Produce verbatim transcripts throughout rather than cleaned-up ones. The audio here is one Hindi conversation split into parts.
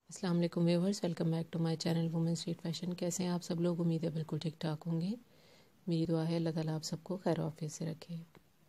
अस्सलाम वालेकुम viewers, welcome back to my channel women street fashion. कैसे हैं आप सब लोग? उम्मीद है बिल्कुल ठीक ठाक होंगे। मेरी दुआ है अल्लाह ताला आप सबको खैर ऑफिस से रखे।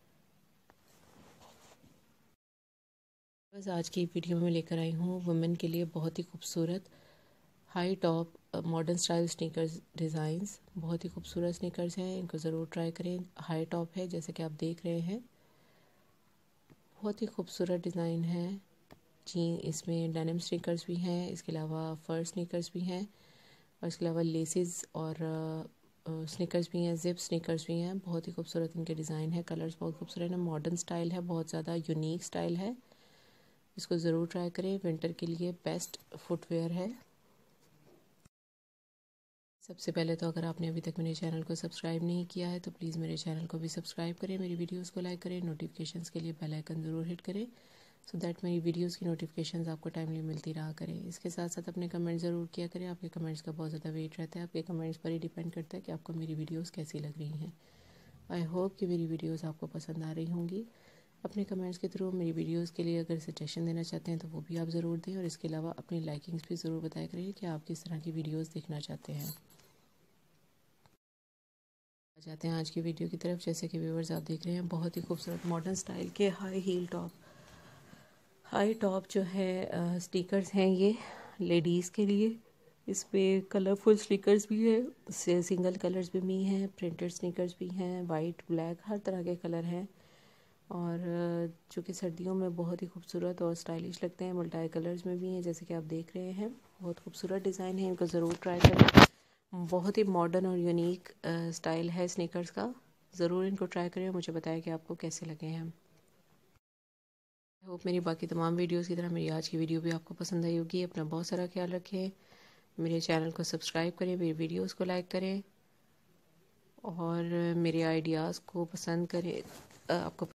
बस आज की वीडियो में लेकर आई हूँ वुमेन के लिए बहुत ही खूबसूरत high top modern style sneakers designs. बहुत ही खूबसूरत स्नीकर्स हैं, इनको ज़रूर ट्राई करें। हाई टॉप है जैसे कि आप देख रहे हैं, बहुत ही खूबसूरत डिज़ाइन है जी। इसमें डेनिम स्नीकर्स भी हैं, इसके अलावा फर स्नीकर्स भी हैं और इसके अलावा लेसेस और स्नीकर्स भी हैं, जिप स्नीकर्स भी हैं। बहुत ही खूबसूरत इनके डिज़ाइन है, कलर्स बहुत खूबसूरत है, मॉडर्न स्टाइल है, बहुत ज़्यादा यूनिक स्टाइल है। इसको ज़रूर ट्राई करें, विंटर के लिए बेस्ट फुटवेयर है। सबसे पहले तो अगर आपने अभी तक मेरे चैनल को सब्सक्राइब नहीं किया है तो प्लीज़ मेरे चैनल को भी सब्सक्राइब करें, मेरी वीडियोस को लाइक करें, नोटिफिकेशंस के लिए बेल आइकन ज़रूर हिट करें सो दैट मेरी वीडियोस की नोटिफिकेशंस आपको टाइमली मिलती रहा करें। इसके साथ साथ अपने कमेंट ज़रूर किया करें, आपके कमेंट्स का बहुत ज़्यादा वेट रहता है। आपके कमेंट्स पर ही डिपेंड करता है कि आपको मेरी वीडियोस कैसी लग रही हैं। आई होप कि मेरी वीडियोस आपको पसंद आ रही होंगी। अपने कमेंट्स के थ्रू मेरी वीडियोस के लिए अगर सजेशन देना चाहते हैं तो वो भी आप ज़रूर दें और इसके अलावा अपनी लाइकिंग्स भी ज़रूर बताया करिए कि आप किस तरह की वीडियोज़ देखना चाहते हैं। आ जाते हैं आज की वीडियो की तरफ। जैसे कि व्यूवर्स आप देख रहे हैं, बहुत ही खूबसूरत मॉडर्न स्टाइल के high heel top high top जो है स्नीकर्स हैं ये लेडीज़ के लिए। इसमें कलरफुल स्नीकर्स भी हैं, से सिंगल कलर्स भी भी हैं, प्रिंटेड स्नीकर्स भी हैं, वाइट ब्लैक हर तरह के कलर हैं और जो कि सर्दियों में बहुत ही खूबसूरत और स्टाइलिश लगते हैं। मल्टी कलर्स में भी हैं जैसे कि आप देख रहे हैं। बहुत खूबसूरत डिज़ाइन है, इनको ज़रूर ट्राई करें। बहुत ही मॉडर्न और यूनिक स्टाइल है स्नीकर्स का। ज़रूर इनको ट्राई करें, मुझे बताएं कि आपको कैसे लगे हैं। होप मेरी बाकी तमाम वीडियोस की तरह मेरी आज की वीडियो भी आपको पसंद आई होगी। अपना बहुत सारा ख्याल रखें, मेरे चैनल को सब्सक्राइब करें, मेरी वीडियोस को लाइक करें और मेरे आइडियाज़ को पसंद करें। आपको